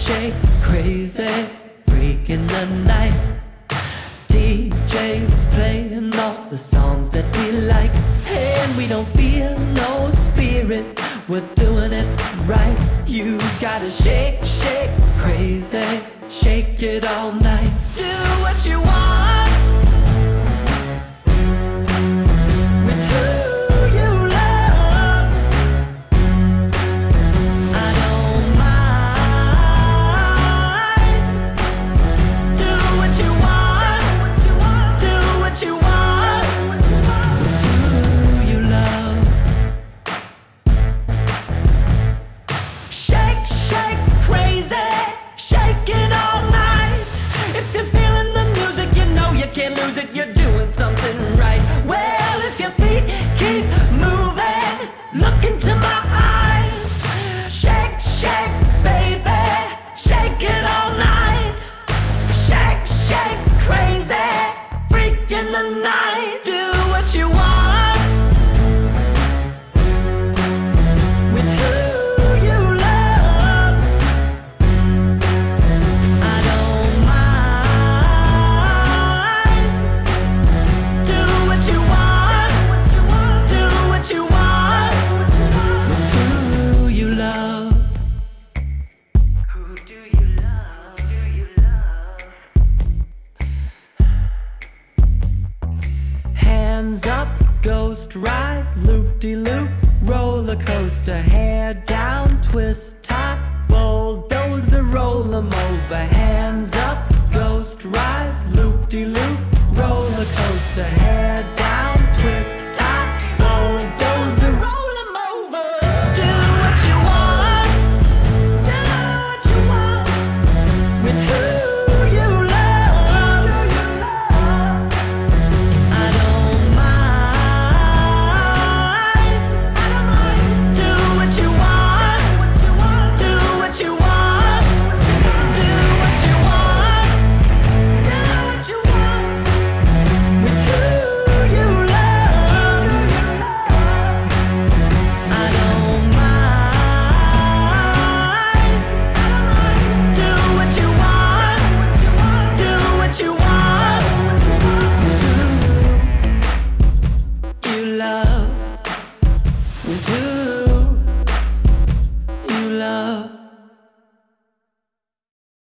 shake, crazy, freak in the night. DJ's playing all the songs that we like, and we don't feel no spirit, we're doing it right. You gotta shake, shake, crazy, shake it all night. Do what you want with who you love. I don't mind. Do what you want, do what you want with who you love. Shake, shake, crazy, shake it all night. If you're feeling the music, you know you can't lose it, you're doing something right. Well, if your feet keep moving, look into my eyes. Shake, shake, baby, shake it all night. Shake, shake, crazy, freak in the night. Do what you want with who you love. I don't mind. Do what you want, do what you want with who you love. Who do you love? Do you love? Hands up, ghost ride, loop-de-loop, roller coaster, hair down, twist top, bulldozer, roll 'em over. Hands up, ghost ride, loop-de-loop, roller coaster, hair